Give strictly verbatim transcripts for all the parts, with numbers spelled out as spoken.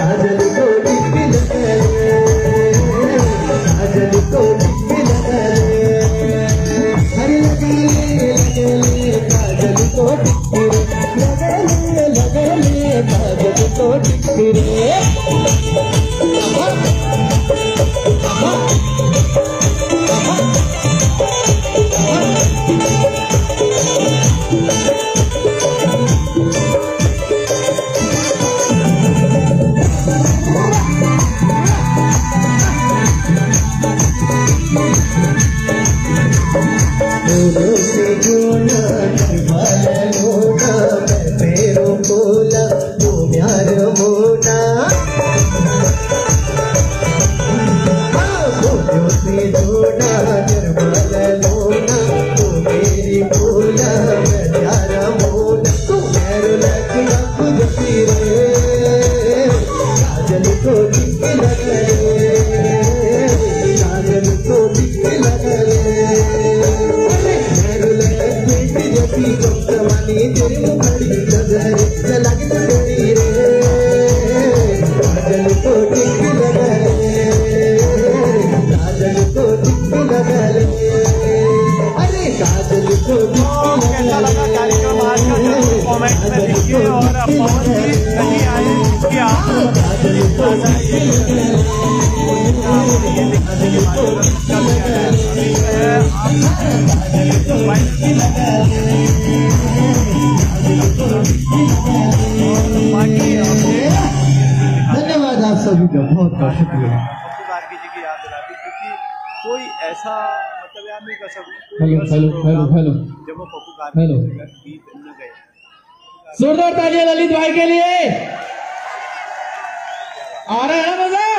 काजल को टिक लगा ले, काजल को टिक लगा ले, अरे लगा ले लगा ले काजल को टिक लगा ले, लगा ले काजल को टिक रे। फूलों से जोड़ा निर्मल लोना, मैं पैरों बोला वो प्यार मोना। फूलों से जोड़ा निर्मल लोना, वो मेरी बोला मैं प्यार मोना। तू पैर लगना खुद फिरे, काजल को टिक लगा ले, काजल को टिक लगा ले, तेरी मुखड़ी नजर चला के छोड़ी रे, काजल को टिक लगा ले, काजल को टिक लगा ले, अरे काजल को टिक लगा ले। कार्यक्रम आज का जरूर कमेंट में लिखिए और पवन जी कहीं आए इसके आप काजल को टिक लगा धन्यवाद आप सभी का, बहुत बहुत शुक्रिया। गार्गी जी की याद दिला दी क्योंकि कोई ऐसा मतलब याद नहीं कर सकता। हेलो हेलो हेलो हेलो जब वो पप्पू गार्गी गीत न गए। जोरदार तालियां ललित भाई के लिए। आ रहा है ना मजा?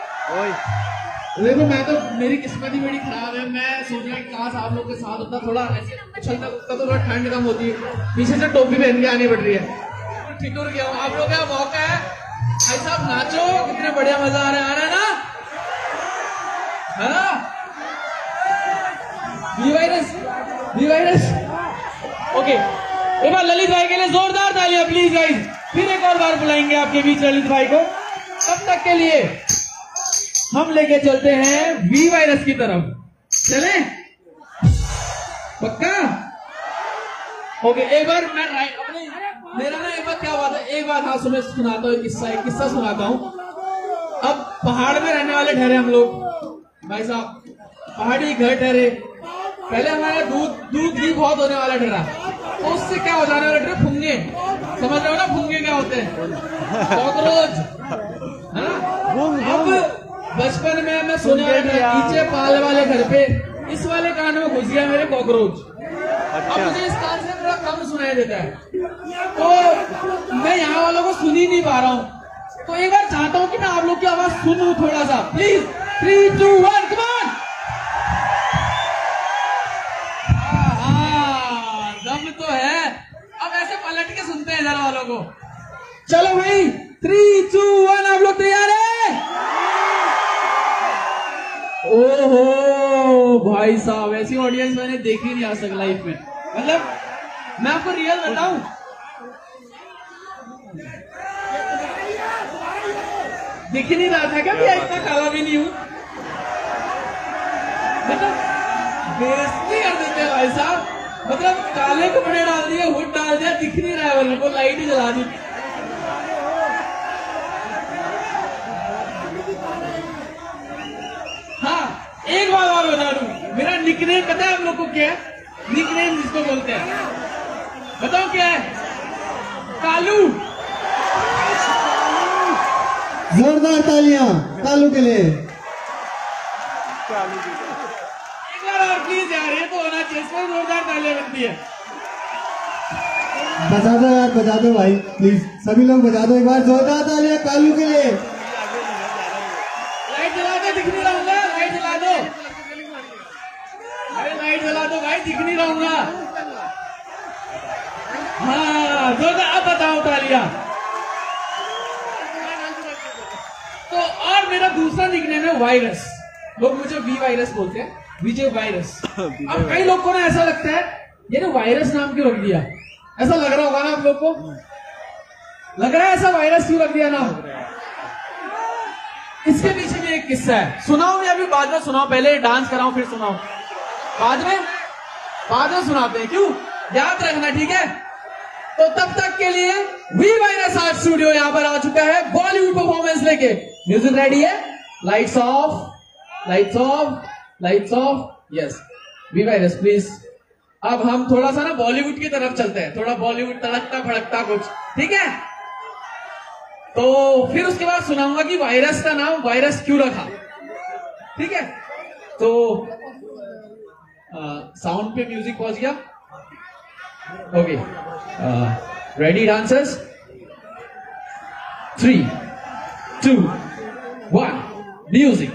देखो मैं तो, मेरी किस्मत ही बड़ी खराब है। मैं सोच रहा कि काश आप लोग के साथ होता, थोड़ा ऐसे उछलता कूदता तो थोड़ा ठंड कम होती है। पीछे से टोपी पहन के आनी पड़ रही है, ठिठुर गया हूँ। आप लोग का मौका है, भाई साहब नाचो, कितने बढ़िया मजा आ रहा है। आ रहा है ना, है ना? We virus, we virus. Okay, एक बार ललित भाई के लिए जोरदार तालियां प्लीज गाइस। फिर एक और बार बुलाएंगे आपके बीच ललित भाई को। तब तक के लिए हम लेके चलते हैं वी वायरस की तरफ। चले पक्का? ओके, एक बार मैं राइट अपने मेरा ना एक बार क्या हुआ था, एक बार हाँ सुने सुनाता हूँ किस्सा, एक किस्सा सुनाता हूँ। अब पहाड़ में रहने वाले ठहरे हम लोग, भाई साहब पहाड़ी घर ठहरे। पहले हमारा दूध दूध घी बहुत होने वाला ठहरा, तो उससे क्या हो जाने वाला ठहरा, फुंगे। समझ रहे हो ना फुंगे क्या होते हैं? कॉकरोच, है ना? अब बचपन में मैं सोने वाला था नीचे पाले वाले घर पे, इस वाले कान में घुस गया मेरे कॉकरोच। अब मुझे इस कान से थोड़ा कम सुनाई देता है, तो मैं यहाँ वालों को सुन ही नहीं पा रहा हूँ। तो एक बार चाहता हूँ कि मैं आप लोग की आवाज सुनूं थोड़ा सा, please. Three two one come on. हाँ, दम तो है। अब ऐसे पलट के सुनते हैं इधर वालों को। चलो भाई, थ्री टू वन, आप लोग तैयार है? ओहो भाई साहब, ऐसी ऑडियंस मैंने देखी नहीं आज तक लाइफ में। मतलब मैं आपको रियल बताऊं, दिख नहीं रहा था क्या? मैं इतना काला भी नहीं हूं। मतलब बेइज्जती कर देते हैं भाई साहब। मतलब काले कपड़े डाल दिए, हुड डाल दिया, दिख नहीं रहा है वालों को, लाइट ही जला दी। हाँ, एक बात और बता दूं, मेरा निकनेम पता है आप लोग को क्या है? निकनेम जिसको बोलते हैं, बताओ क्या है? कालू। जोरदार तालियां कालू के लिए। एक बार और प्लीज यार, ये तो होना चाहिए, इसमें जोरदार तालियां बनती है। बजा दो यार, बजा दो भाई प्लीज, सभी लोग बजा दो एक बार जोरदार तालियां कालू के लिए। लाइट जला दो, दिख नहीं रहूंगा। लाइट जला दो भाई, लाइट जला दो भाई, दिख नहीं रहूंगा। हाँ जोरदार। अब बताओ तालियां। तो और मेरा दूसरा निकनेम है वायरस। लोग मुझे वी वायरस बोलते हैं, विजय वायरस। अब कई लोग को ना ऐसा लगता है ये ना वायरस नाम क्यों रख दिया, ऐसा लग रहा होगा ना आप लोग को? लग रहा है ऐसा वायरस क्यों रख दिया नाम? इसके पीछे भी एक किस्सा है, सुनाओ या अभी बाद में सुनाओ? पहले डांस कराओ फिर सुनाओ? बाद में बाद में सुनाते हैं, क्यों? याद रखना, ठीक है? तो तब तक के लिए वी वायरस आर्ट स्टूडियो यहां पर आ चुका है बॉलीवुड परफॉर्मेंस लेके। म्यूजिक रेडी है? Lights off, lights off, lights off. Yes, we virus please. अब हम थोड़ा सा ना बॉलीवुड की तरफ चलते हैं, थोड़ा बॉलीवुड तड़कता भड़कता कुछ, ठीक है? तो फिर उसके बाद सुनाऊंगा कि वायरस का नाम वायरस क्यों रखा, ठीक है? तो साउंड पे म्यूजिक पहुंच गया। Okay, ready dancers? Three two one, music.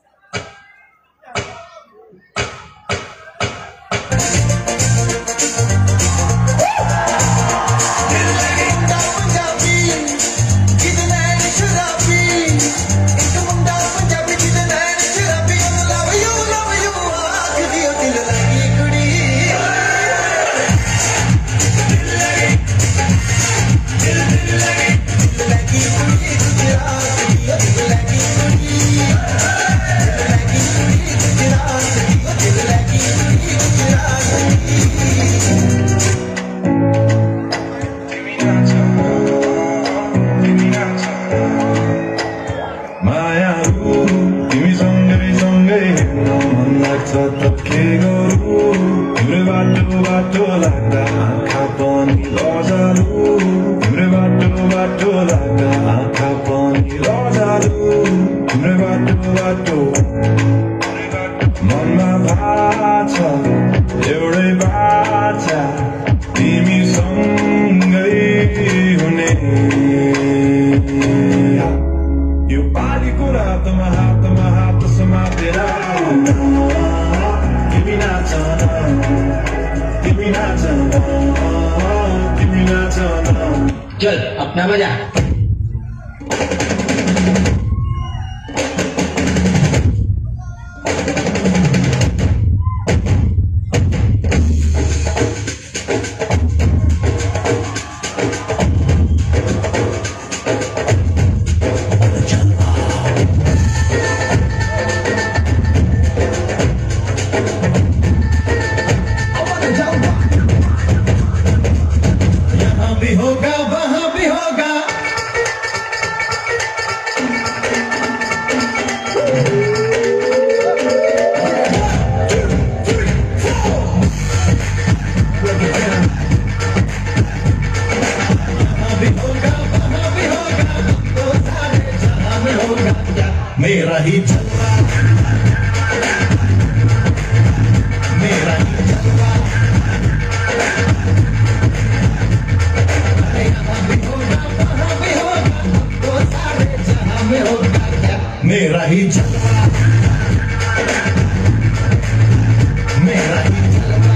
चल अपना बजा। मेरा ही जलवा, मेरा ही जलवा, यहाँ भी होगा वहाँ भी होगा, वो सारे जहाँ में होगा क्या? मेरा ही जलवा, मेरा ही जलवा।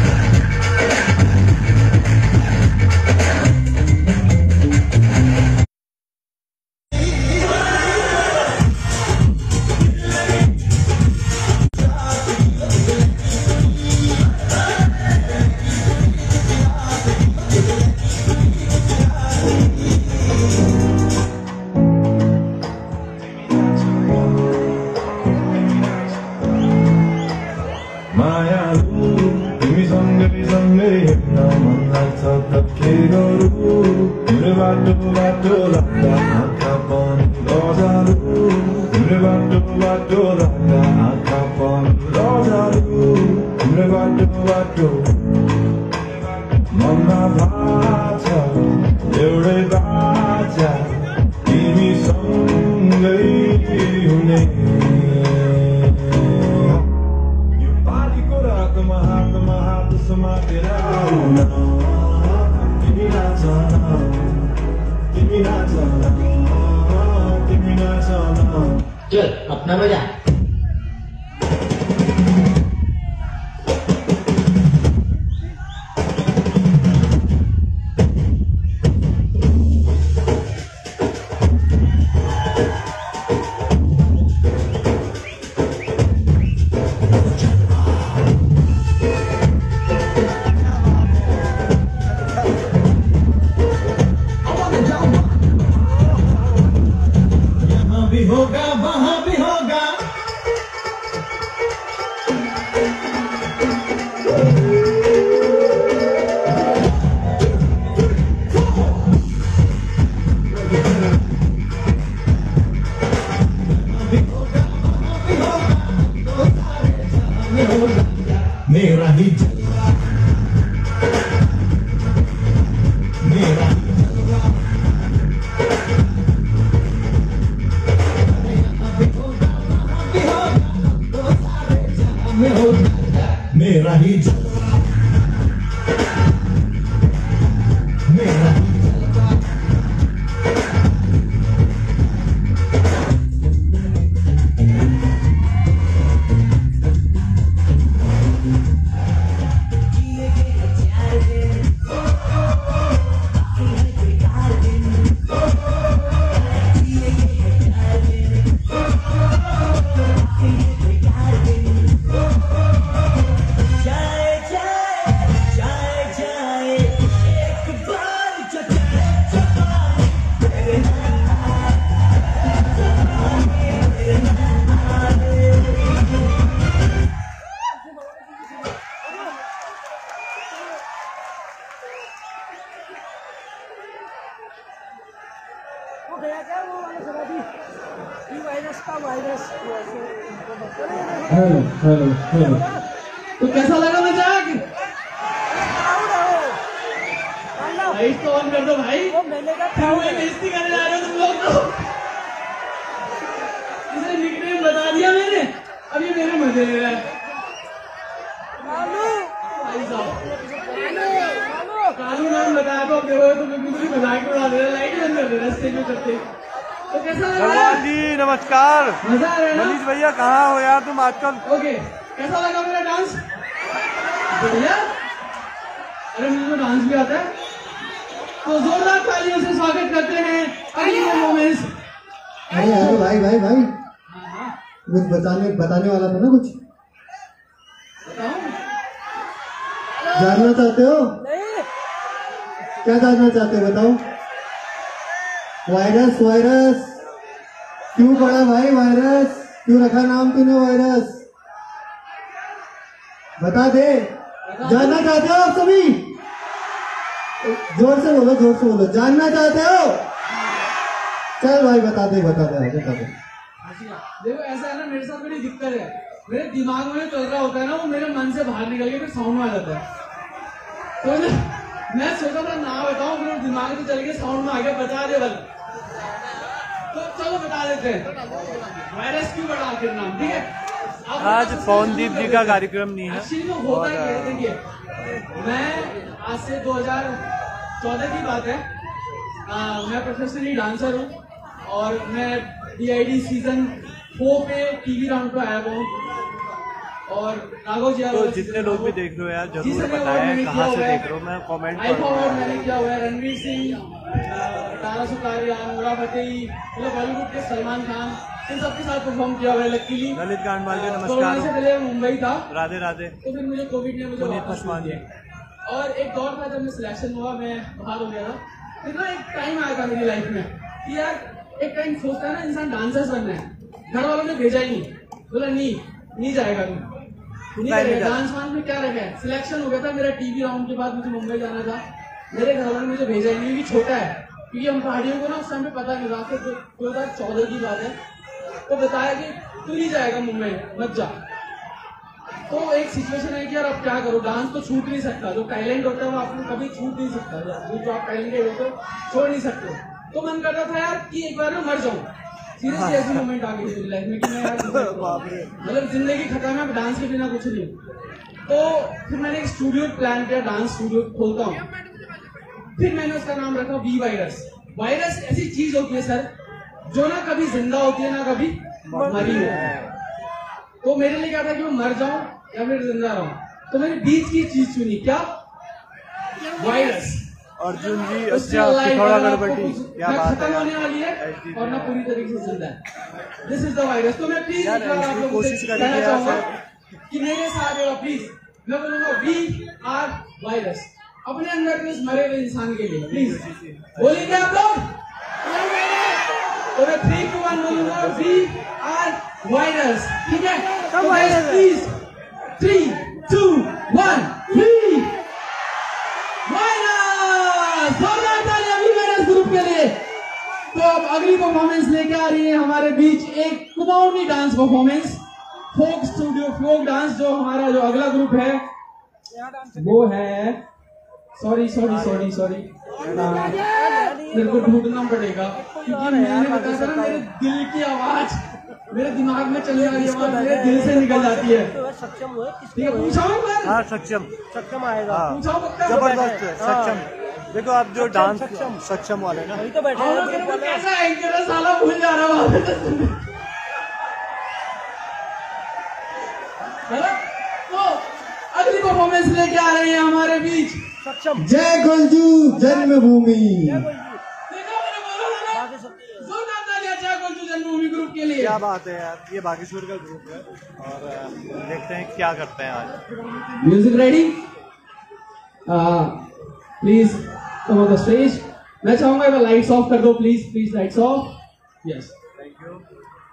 चल अपना बजा। यहाँ भी होगा ही जलवा, मेरा ही जलवा। Hello hello hello. तो कैसा लगा मजाक? भाई तो ऑन कर दो भाई, फिर वही बेइज्जती करने जा रहे हो तुम लोग। तो इसे निकनेम बता दिया मैंने, अब ये मेरे मजे ले रहा है भाई साहब। कानू नाम बताया तो देखो तो बिल्कुल मजाक उड़ा दे रहा, लाइट बंद कर दे रहा रस्ते में करते। तो कैसा लगा भगवान जी नमस्कार। मजा आ रहा है ना? मनीष भैया कहाँ हो यार तुम आजकल? ओके, कैसा लगा मेरा डांस? बढ़िया। अरे मुझे तो डांस भी आता है। तो जोरदार तालियों से स्वागत करते हैं अगली परफॉर्मेंस। अरे अरे भाई भाई भाई, कुछ बताने बताने वाला था ना कुछ? बताओ। जानना चाहते हो? क्या जानना चाहते हो बताओ? वायरस वायरस क्यों पड़ा भाई? वायरस क्यों रखा नाम तूने वायरस? बता दे। जानना चाहते हो आप सभी? जोर से बोलो, जोर से बोलो। जानना चाहते हो? चल भाई बता दे बता दे बता दे। देखो ऐसा है ना, मेरे साथ बड़ी दिक्कत है। मेरे दिमाग में चल रहा होता है ना, वो मेरे मन से बाहर निकल के फिर साउंड में आ जाता है। तो मैं सोचा था ना बताऊं, फिर दिमाग से चल के साउंड में आ गया। बता दे बल, तो चलो बता देते हैं वायरस क्यों बड़ा आखिर नाम। ठीक है, आज पवनदीप जी का कार्यक्रम नहीं है। एक्चुअली तो होता क्या है, देखिए मैं आज से दो हज़ार चौदह की बात है, आ, मैं प्रोफेशनली डांसर हूँ और मैं D I D season four पे टीवी राउंड पे आया हूँ। और राघव जी तो जितने लोग भी देख रहे हो यार जरूर बताएं कहाँ से देख रहे हो, मैं कमेंट आई फॉरवर्ड मैंने किया हुआ है। रणवीर सिंह, तारा सुतारिया, नूरा फतेही, मतलब बॉलीवुड के सलमान खान, इन सबके साथ परफॉर्म किया हुआ है। लकीली ललित गांडवाल जी कोरोना से नमस्कार। पहले मुंबई था, राधे राधे। तो फिर मुझे कोविड ने मुझे पुनीत वापस पसवान जी। दिया। और एक दौर था जब मैं सिलेक्शन हुआ, मैं बाहर हो गया था। फिर ना एक टाइम आया था मेरी लाइफ में कि यार एक टाइम सोचता है ना इंसान डांसर्स बनना है। घर वालों ने भेजा ही नहीं, बोला नहीं नहीं जाएगा तुम, नहीं करेगा। डांस वांस में क्या रखा है। सिलेक्शन हो गया था मेरा टीवी राउंड के बाद, मुझे मुंबई जाना था। मेरे घर वालों ने मुझे भेजा ही नहीं क्योंकि छोटा है, क्योंकि हम पहाड़ियों को ना उस टाइम पे पता नहीं था। फिर दो हजार चौदह की बात है, तो बताया कि तू नहीं जाएगा मुंबई, मत जा। तो एक सिचुएशन है कि यार अब क्या करो, डांस तो छूट नहीं सकता। जो टैलेंट होता है वो आपको कभी छूट नहीं सकता, जो आप टैलेंटेड हो तो छोड़ नहीं सकते। तो मन करता था यार कि एक बार मैं मर जाऊं। सीरियसली ऐसी मोमेंट आ गई मेरी लाइफ में कि मैं यार मतलब जिंदगी खत्म है, डांस के बिना कुछ नहीं। तो फिर मैंने एक स्टूडियो प्लान किया, डांस स्टूडियो खोलता हूँ। फिर मैंने उसका नाम रखा वी वायरस। वायरस ऐसी चीज होती है सर जो ना कभी जिंदा होती है ना कभी मरी होती है। तो मेरे लिए क्या था कि मैं मर जाऊं या फिर जिंदा रहूं, तो मैंने बीच की चीज चुनी। क्या? वायरस। अर्जुन जी अच्छा थोड़ा गड़बड़ी क्या बात खत्म होने वाली है और ना पूरी तरीके से जिंदा है। This is the virus. तो मैं प्लीज एक बार आप लोगों से कहना चाहूंगा कि मेरे साथ होगा प्लीज। मैं बोलूंगा वी आर वायरस अपने अंदर के उस मरे हुए इंसान के लिए। प्लीज बोलेंगे आप लोग? तो मैं थ्री टू वन बोलूंगा, वी आर वायरस। ठीक है, तो please three two one we virus. जोरदार तालियां वी वायरस ग्रुप के लिए। तो अब अगली परफॉर्मेंस लेके आ रही है हमारे बीच एक Kumaoni dance performance, folk studio folk dance. जो हमारा जो अगला ग्रुप है वो है सॉरी सॉरी सॉरी सॉरी मेरे को ढूंढना पड़ेगा क्योंकि मैंने बताया था ना, मेरे दिल की आवाज मेरे दिमाग में चली आ रही आवाज मेरे दिल से निकल जाती है। ठीक है, पूछा हूँ मैं। हाँ सक्षम सक्षम आएगा। हाँ पूछा हूँ पक्का। जबरदस्त है सक्षम। देखो आप जो डांस सक्षम वाले ना, वही तो बैठे और मेरे को कैसा एंकर है साला, भूल जा रहा हूँ है ना। तो अगली परफॉर्मेंस लेके आ रहे हैं हमारे बीच सक्षम। जय गोलजू जन्मभूमि। देखा मैंने बोला था ना, जोरदार तालियां जय गोलजू जन्मभूमि ग्रुप के लिए। क्या बात है यार, ये बागेश्वर का ग्रुप है और अ, देखते हैं क्या करते हैं आज। Music ready, please come on the stage. मैं चाहूंगा एक बार लाइट्स ऑफ कर दो please, please lights off. Yes, thank you.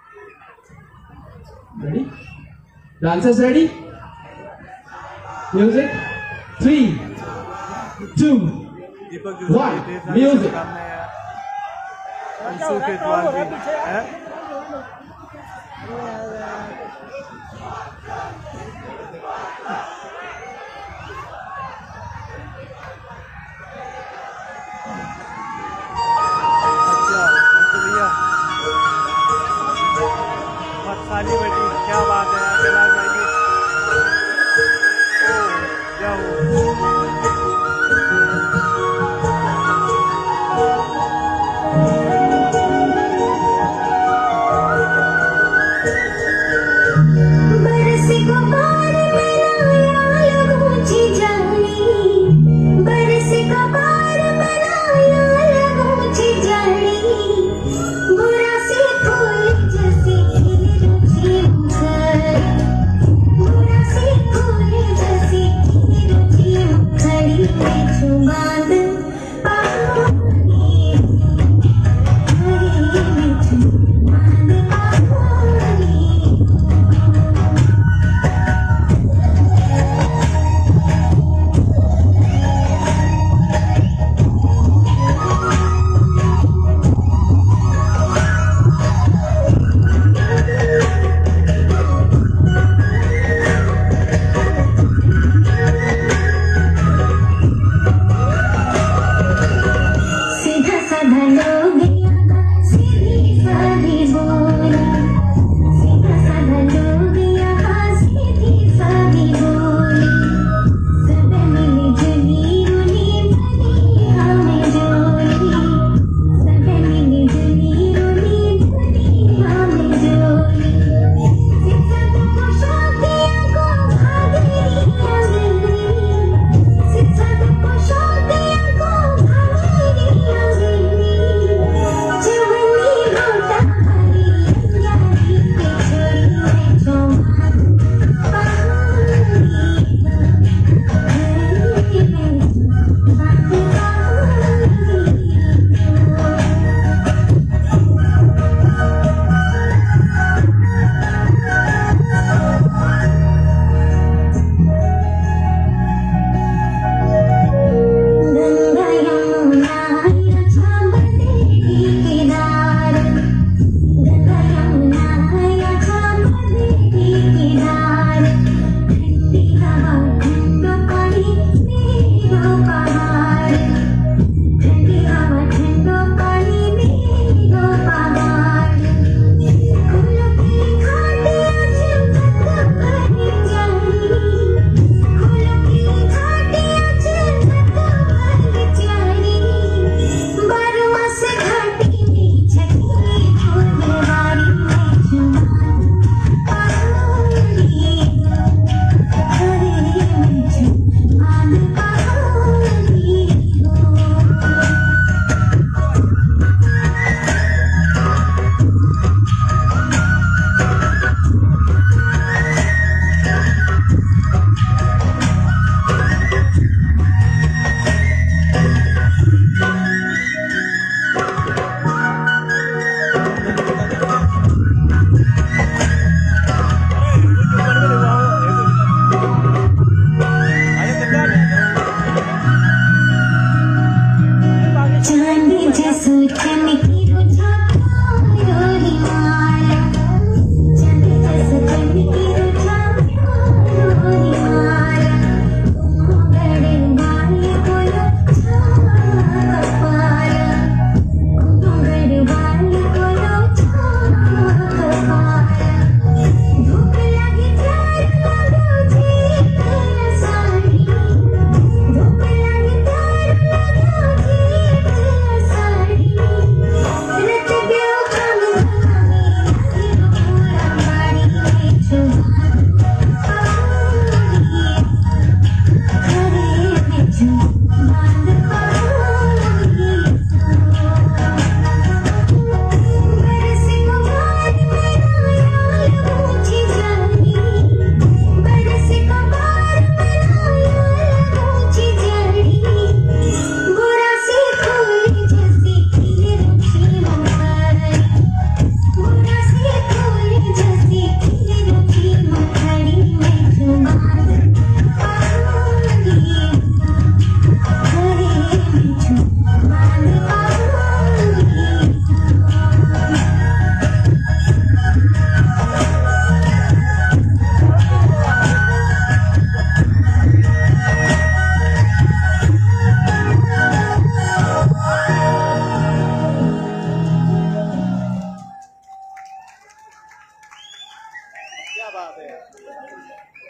Ready, dancers ready, music, three two Deepak One, Joshi music. सामने है, अंशु केजरीवाल भी है। अच्छा अंशु भैया, मत्साली बेटी, क्या बात है यार, कैलाश भाई की। ओ, क्या हो बरसी को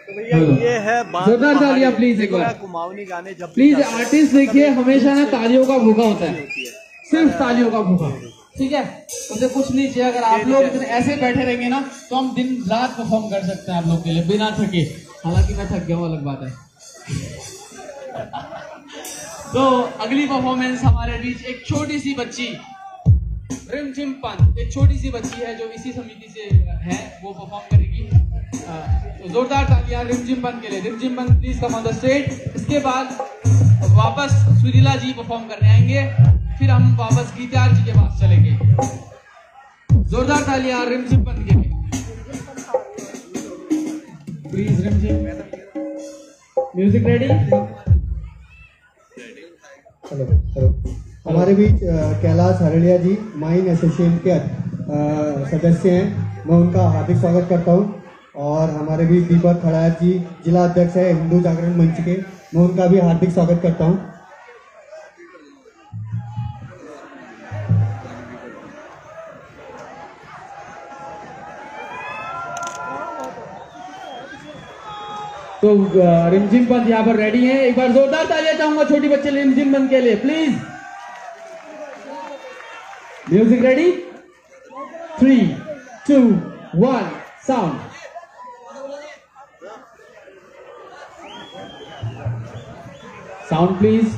तो भैया ये है बात जोरदार तालियां प्लीज एक बार। कुमाऊनी गाने जब प्लीज आर्टिस्ट देखिए हमेशा ना तालियों का भूखा होता है, सिर्फ तालियों का भूखा, ठीक है। उसे कुछ नहीं चाहिए। अगर आप लोग इतने ऐसे बैठे रहेंगे ना तो हम दिन रात परफॉर्म कर सकते हैं आप लोग के लिए बिना थके। हालांकि मैं थक गया हूँ, अलग बात है। तो अगली परफॉर्मेंस हमारे बीच एक छोटी सी बच्ची रिमझिम पंत, एक छोटी सी बच्ची है जो इसी समिति से है, वो परफॉर्म करेगी। तो जोरदार तालियां रिमझिम पंत के लिए। Rimjhim Pant please come on the stage. इसके बाद वापस सुरीला जी परफॉर्म करने आएंगे, फिर हम वापस गीतार जी के पास चलेंगे। जोरदार तालियां रिमझिम पंत के लिए प्लीज। रिमझिम म्यूजिक रेडी। हेलो हेलो हमारे बीच अ, कैलाश हरड़िया जी माइन एसोसिएशन के अ, सदस्य हैं, मैं उनका हार्दिक स्वागत करता हूं। और हमारे बीच दीपक खड़ायत जी जिला अध्यक्ष है हिंदू जागरण मंच के, मैं उनका भी हार्दिक स्वागत करता हूं। तो रिमझिम पंत यहाँ पर रेडी हैं। एक बार जोरदार तालियां चाहूंगा छोटी बच्चे रिमझिम पंत के लिए please. Music ready, three two one sound. Sound please.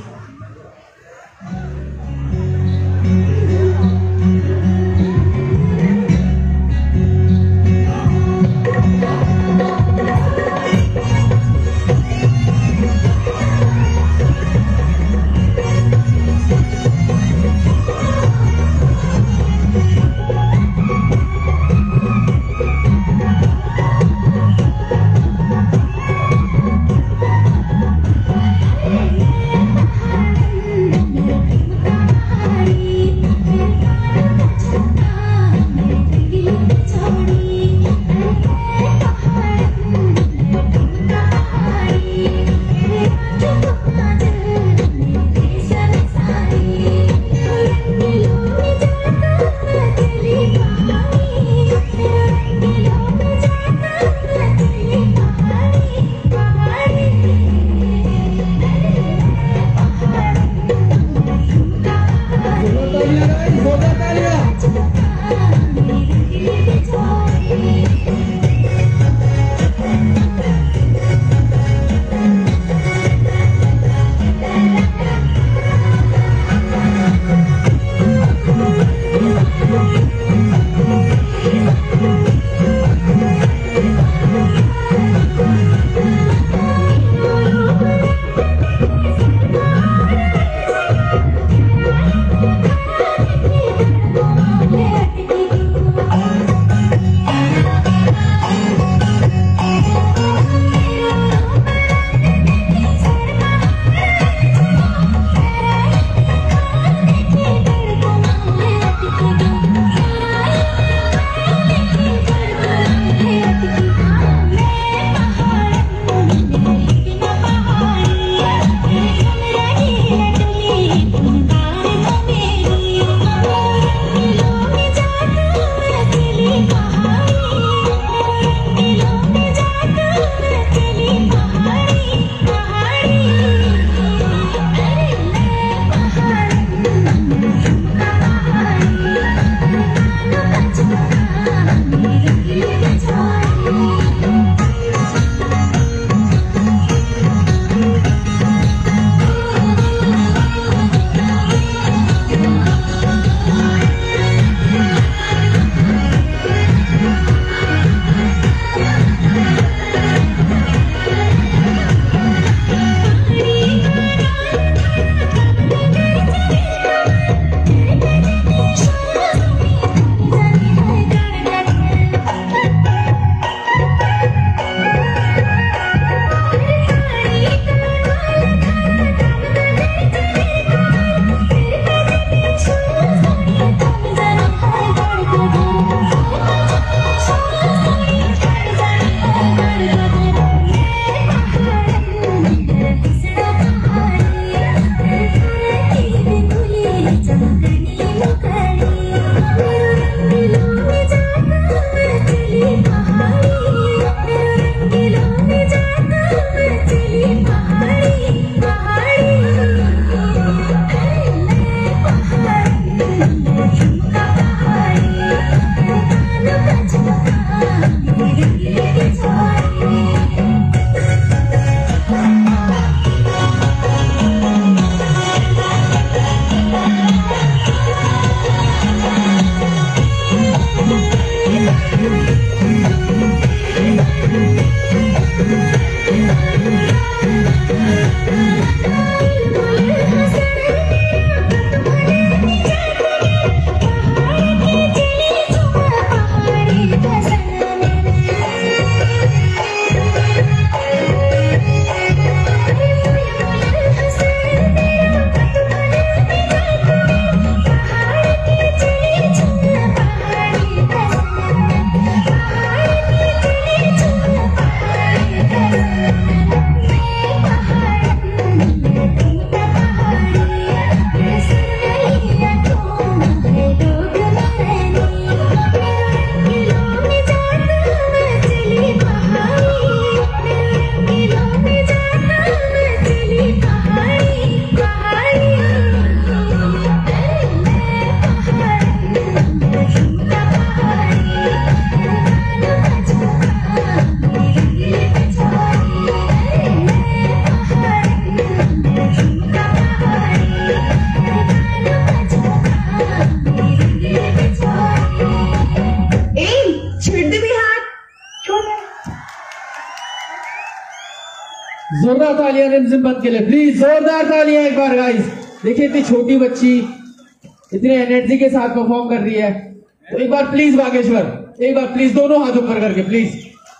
जोरदार तालियां रिमझिम बंद के लिए प्लीज, जोरदार तालियां एक बार गाइस। देखिए इतनी छोटी बच्ची इतने एनर्जी के साथ परफॉर्म कर रही है, तो एक बार प्लीज बागेश्वर, एक बार प्लीज दोनों हाथ ऊपर करके प्लीज।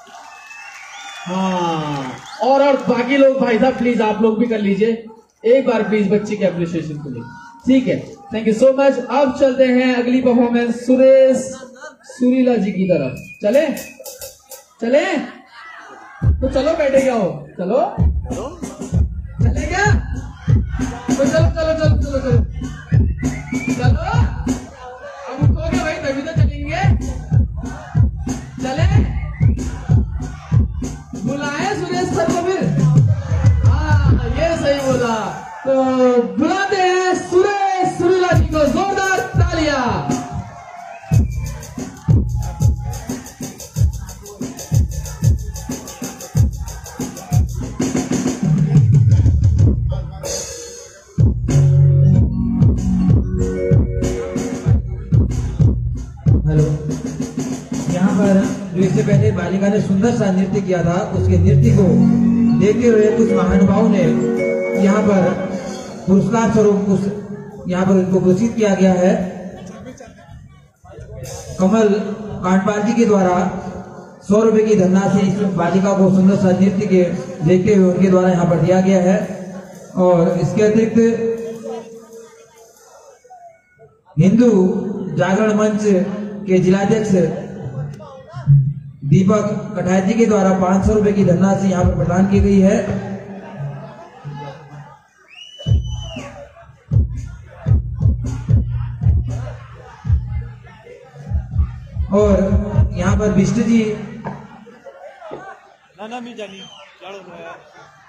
हाँ, और और बाकी लोग भाई साहब प्लीज आप लोग भी कर लीजिए एक बार प्लीज बच्ची के एप्रिसिएशन के लिए, ठीक है। Thank you so much. अब चलते हैं अगली परफॉर्मेंस सुरेश सुरीला जी की तरफ। चले चले तो चलो, बैठे क्या हो, चलो चले क्या, तो चलो चलो चलो चलो चलो चलो, अब उठोगे भाई तभी तो चलेंगे। चले, बुलाए सुरेश सर को फिर। हाँ ये सही बोला, तो बुलाते हैं सुरेश सुरीला जी को, जोरदार तालियां। हेलो, यहाँ पर जो इससे पहले बालिका ने सुंदर सा नृत्य किया था, उसके नृत्य को देखते हुए कुछ महानुभावों ने यहाँ पर पुरस्कार स्वरूप उस यहाँ पर उनको घोषित किया गया है। कमल कांडपाल जी के द्वारा सौ रुपए की धनराशि इस बालिका को सुंदर सा नृत्य के देखते हुए उनके द्वारा यहाँ पर दिया गया है। और इसके अतिरिक्त हिंदू जागरण मंच के जिलाध्यक्ष दीपक कठायत जी के द्वारा पांच सौ रुपए की धनराशि यहाँ पर प्रदान की गई है। और यहाँ पर विष्णु जी ना ना मी जानी, जाड़ो